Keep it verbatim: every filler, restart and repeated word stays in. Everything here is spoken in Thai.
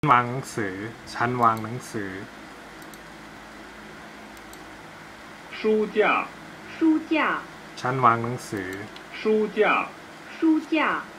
วางหนังสือฉันวางหนังสือ书架书架ฉันวางหนังสือ书架书架